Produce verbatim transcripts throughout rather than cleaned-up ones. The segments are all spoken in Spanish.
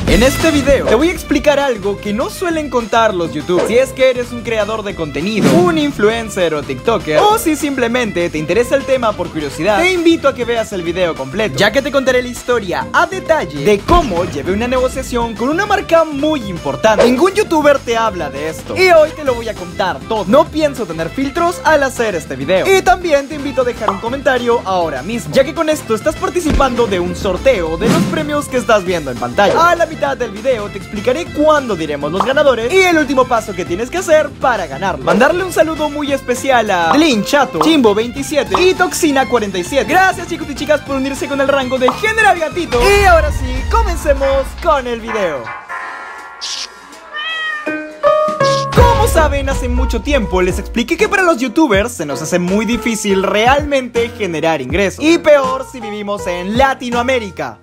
En este video te voy a explicar algo que no suelen contar los youtubers. Si es que eres un creador de contenido, un influencer o tiktoker, o si simplemente te interesa el tema por curiosidad, te invito a que veas el video completo, ya que te contaré la historia a detalle de cómo llevé una negociación con una marca muy importante. Ningún youtuber te habla de esto y hoy te lo voy a contar todo. No pienso tener filtros al hacer este video. Y también te invito a dejar un comentario ahora mismo, ya que con esto estás participando de un sorteo de los premios que estás viendo en pantalla. A la mitad del video te explicaré cuándo diremos los ganadores y el último paso que tienes que hacer para ganarlo. Mandarle un saludo muy especial a Blin Chato, Chimbo veintisiete y Toxina cuarenta y siete. Gracias chicos y chicas por unirse con el rango de General Gatito. Y ahora sí, comencemos con el video. Como saben, hace mucho tiempo les expliqué que para los youtubers se nos hace muy difícil realmente generar ingresos. Y peor si vivimos en Latinoamérica.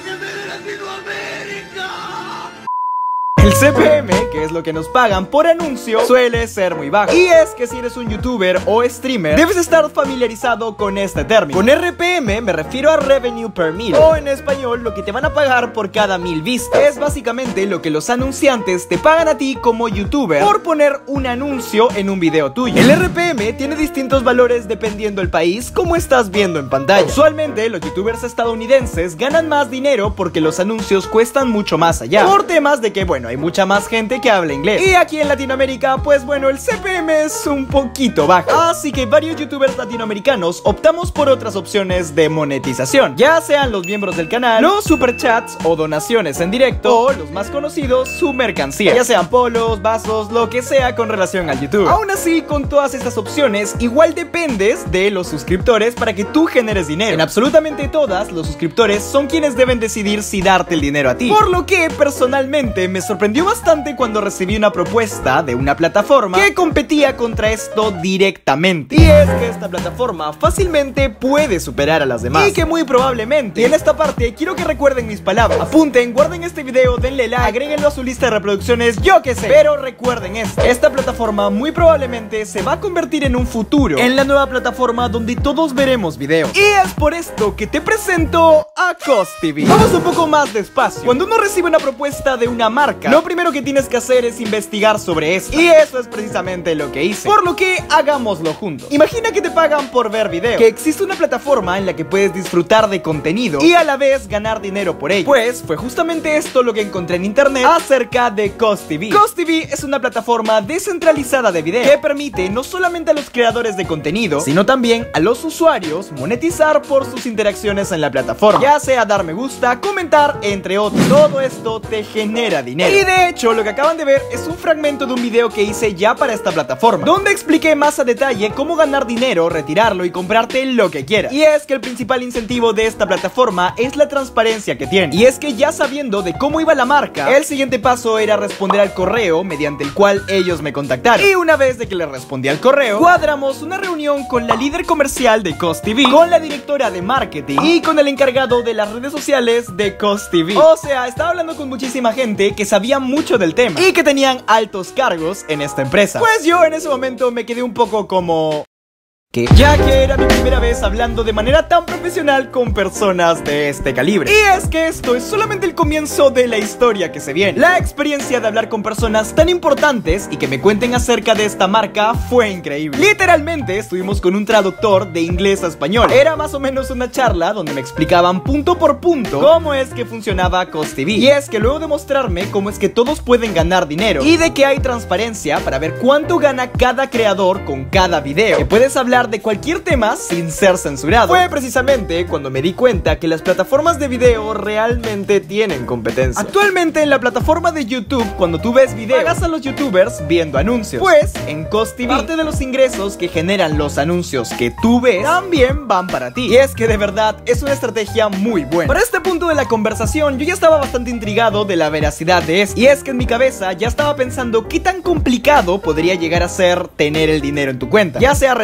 El C P M, que es lo que nos pagan por anuncio, suele ser muy bajo. Y es que si eres un youtuber o streamer, debes estar familiarizado con este término. Con R P M me refiero a Revenue Per Mil, o en español, lo que te van a pagar por cada mil vistas. Es básicamente lo que los anunciantes te pagan a ti como youtuber por poner un anuncio en un video tuyo. El R P M tiene distintos valores dependiendo del país, como estás viendo en pantalla. Usualmente los youtubers estadounidenses ganan más dinero porque los anuncios cuestan mucho más allá, por temas de que, bueno, hay mucha más gente que habla inglés. Y aquí en Latinoamérica, pues bueno, el C P M es un poquito bajo. Así que varios youtubers latinoamericanos optamos por otras opciones de monetización, ya sean los miembros del canal, los superchats o donaciones en directo, o los más conocidos, su mercancía, ya sean polos, vasos, lo que sea con relación al YouTube. Aún así, con todas estas opciones, igual dependes de los suscriptores para que tú generes dinero. En absolutamente todas, los suscriptores son quienes deben decidir si darte el dinero a ti. Por lo que, personalmente, me sorprendió sorprendió bastante cuando recibí una propuesta de una plataforma que competía contra esto directamente. Y es que esta plataforma fácilmente puede superar a las demás, y que muy probablemente, y en esta parte quiero que recuerden mis palabras, apunten, guarden este video, denle like, agréguenlo a su lista de reproducciones, yo que sé, pero recuerden esto: esta plataforma muy probablemente se va a convertir en un futuro en la nueva plataforma donde todos veremos videos. Y es por esto que te presento a CosTV. Vamos un poco más despacio. Cuando uno recibe una propuesta de una marca, lo primero que tienes que hacer es investigar sobre esto, y eso es precisamente lo que hice. Por lo que hagámoslo juntos. Imagina que te pagan por ver videos, que existe una plataforma en la que puedes disfrutar de contenido y a la vez ganar dinero por ello. Pues fue justamente esto lo que encontré en internet acerca de CosTV. CosTV es una plataforma descentralizada de video que permite no solamente a los creadores de contenido, sino también a los usuarios monetizar por sus interacciones en la plataforma, ya sea dar me gusta, comentar, entre otros. Todo esto te genera dinero. Y de hecho, lo que acaban de ver es un fragmento de un video que hice ya para esta plataforma, donde expliqué más a detalle cómo ganar dinero, retirarlo y comprarte lo que quieras. Y es que el principal incentivo de esta plataforma es la transparencia que tiene. Y es que ya sabiendo de cómo iba la marca, el siguiente paso era responder al correo mediante el cual ellos me contactaron. Y una vez de que les respondí al correo, cuadramos una reunión con la líder comercial de CosTV, con la directora de marketing y con el encargado de las redes sociales de CosTV. O sea, estaba hablando con muchísima gente que sabía mucho del tema y que tenían altos cargos en esta empresa. Pues yo en ese momento me quedé un poco como... ¿qué? Ya que era mi primera vez hablando de manera tan profesional con personas de este calibre. Y es que esto es solamente el comienzo de la historia que se viene. La experiencia de hablar con personas tan importantes y que me cuenten acerca de esta marca fue increíble. Literalmente estuvimos con un traductor de inglés a español. Era más o menos una charla donde me explicaban punto por punto cómo es que funcionaba CosTV. Y es que luego de mostrarme cómo es que todos pueden ganar dinero y de que hay transparencia para ver cuánto gana cada creador con cada video, que puedes hablar de cualquier tema sin ser censurado, fue precisamente cuando me di cuenta que las plataformas de video realmente tienen competencia. Actualmente en la plataforma de YouTube, cuando tú ves videos, pagas a los youtubers viendo anuncios. Pues en CosTV, parte de los ingresos que generan los anuncios que tú ves también van para ti. Y es que de verdad es una estrategia muy buena. Para este punto de la conversación yo ya estaba bastante intrigado de la veracidad de esto. Y es que en mi cabeza ya estaba pensando qué tan complicado podría llegar a ser tener el dinero en tu cuenta, ya sea retirarlo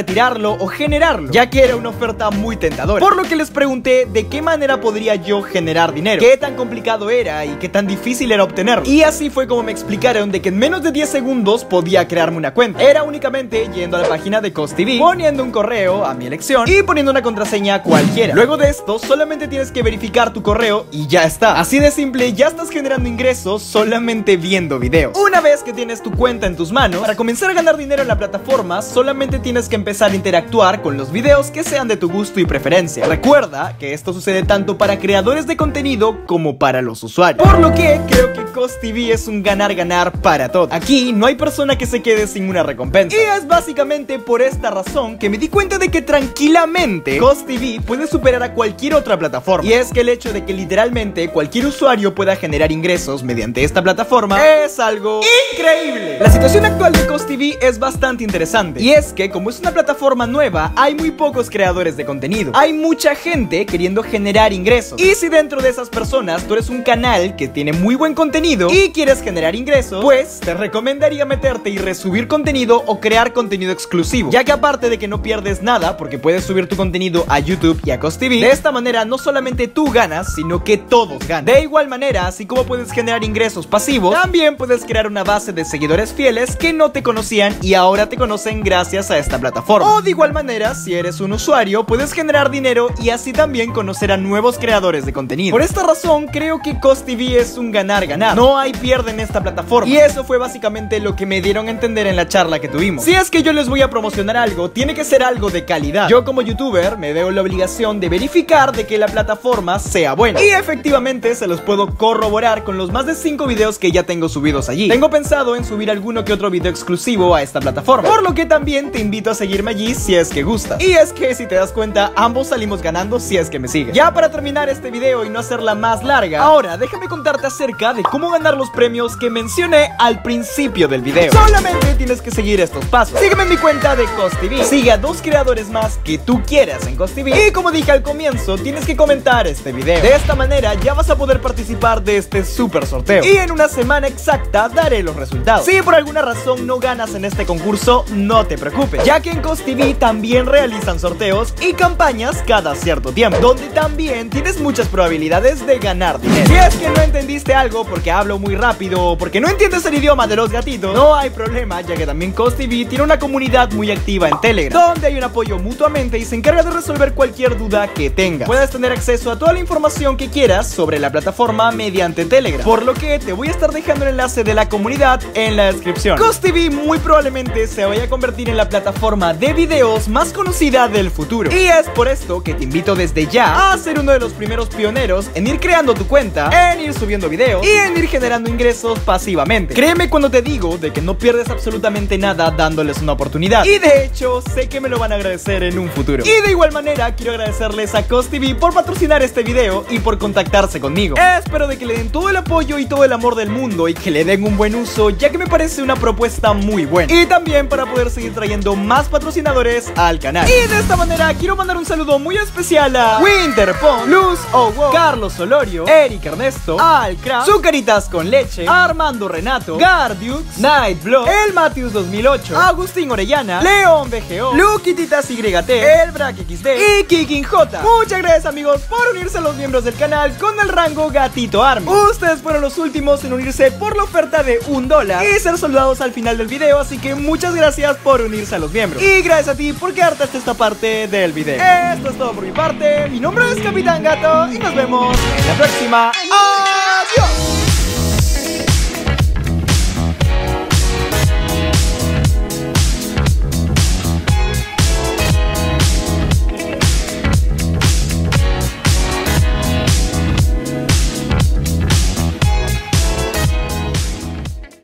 venderlo o generarlo, ya que era una oferta muy tentadora. Por lo que les pregunté de qué manera podría yo generar dinero, qué tan complicado era y qué tan difícil era obtenerlo. Y así fue como me explicaron de que en menos de diez segundos podía crearme una cuenta. Era únicamente yendo a la página de CostTV, poniendo un correo a mi elección y poniendo una contraseña cualquiera. Luego de esto solamente tienes que verificar tu correo y ya está. Así de simple, ya estás generando ingresos solamente viendo videos. Una vez que tienes tu cuenta en tus manos, para comenzar a ganar dinero en la plataforma solamente tienes que empezar a interactuar con los videos que sean de tu gusto y preferencia. Recuerda que esto sucede tanto para creadores de contenido como para los usuarios, por lo que creo que CostTV es un ganar-ganar para todos. Aquí no hay persona que se quede sin una recompensa, y es básicamente por esta razón que me di cuenta de que tranquilamente CostTV puede superar a cualquier otra plataforma. Y es que el hecho de que literalmente cualquier usuario pueda generar ingresos mediante esta plataforma es algo increíble. La situación actual de CostTV es bastante interesante, y es que como es una plataforma nueva, hay muy pocos creadores de contenido. Hay mucha gente queriendo generar ingresos, y si dentro de esas personas tú eres un canal que tiene muy buen contenido y quieres generar ingresos, pues te recomendaría meterte y resubir contenido o crear contenido exclusivo, ya que aparte de que no pierdes nada porque puedes subir tu contenido a YouTube y a CostTV, de esta manera no solamente tú ganas, sino que todos ganan. De igual manera, así como puedes generar ingresos pasivos, también puedes crear una base de seguidores fieles que no te conocían y ahora te conocen gracias a esta plataforma. O de igual manera, si eres un usuario, puedes generar dinero y así también conocer a nuevos creadores de contenido. Por esta razón, creo que CostTV es un ganar-ganar. No hay pierde en esta plataforma, y eso fue básicamente lo que me dieron a entender en la charla que tuvimos. Si es que yo les voy a promocionar algo, tiene que ser algo de calidad. Yo como youtuber me veo la obligación de verificar de que la plataforma sea buena, y efectivamente se los puedo corroborar con los más de cinco videos que ya tengo subidos allí. Tengo pensado en subir alguno que otro video exclusivo a esta plataforma, por lo que también te invito a seguirme allí si es que gustas. Y es que si te das cuenta, ambos salimos ganando si es que me sigues. Ya para terminar este video y no hacerla más larga, ahora déjame contarte acerca de cómo ganar los premios que mencioné al principio del video. Solamente tienes que seguir estos pasos. Sígueme en mi cuenta de CostTV, sigue a dos creadores más que tú quieras en CostTV, y como dije al comienzo, tienes que comentar este video. De esta manera ya vas a poder participar de este super sorteo, y en una semana exacta daré los resultados. Si por alguna razón no ganas en este concurso, no te preocupes, ya que en CostTV también realizan sorteos y campañas cada cierto tiempo, donde también tienes muchas probabilidades de ganar dinero. Si es que no entendiste algo porque hablo muy rápido o porque no entiendes el idioma de los gatitos, no hay problema, ya que también CostTV tiene una comunidad muy activa en Telegram, donde hay un apoyo mutuamente y se encarga de resolver cualquier duda que tengas. Puedes tener acceso a toda la información que quieras sobre la plataforma mediante Telegram, por lo que te voy a estar dejando el enlace de la comunidad en la descripción. CostTV muy probablemente se vaya a convertir en la plataforma de videos más conocida del futuro, y es por esto que te invito desde ya a ser uno de los primeros pioneros en ir creando tu cuenta, en ir subiendo videos y en ir generando ingresos pasivamente. Créeme cuando te digo de que no pierdes absolutamente nada dándoles una oportunidad, y de hecho sé que me lo van a agradecer en un futuro. Y de igual manera quiero agradecerles a CostTV por patrocinar este video y por contactarse conmigo. Espero de que le den todo el apoyo y todo el amor del mundo y que le den un buen uso, ya que me parece una propuesta muy buena, y también para poder seguir trayendo más patrocinadores al canal. Y de esta manera quiero mandar un saludo muy especial a Winterpon, Luz Owo, Carlos Solorio, Eric Ernesto, Alcra, Zucaritas con Leche, Armando Renato, Gardiux, Nightblock, El Matthews dos mil ocho, Agustín Orellana, León B G O, Luquititas Y T, El Brack X D y Kikin J. Muchas gracias amigos por unirse a los miembros del canal con el rango Gatito Army. Ustedes fueron los últimos en unirse por la oferta de un dólar y ser saludados al final del video, así que muchas gracias por unirse a los miembros. Y gracias a ti por quedarte hasta esta parte del video. Esto es todo por mi parte, mi nombre es Capitán Gato y nos vemos en la próxima. ¡Adiós!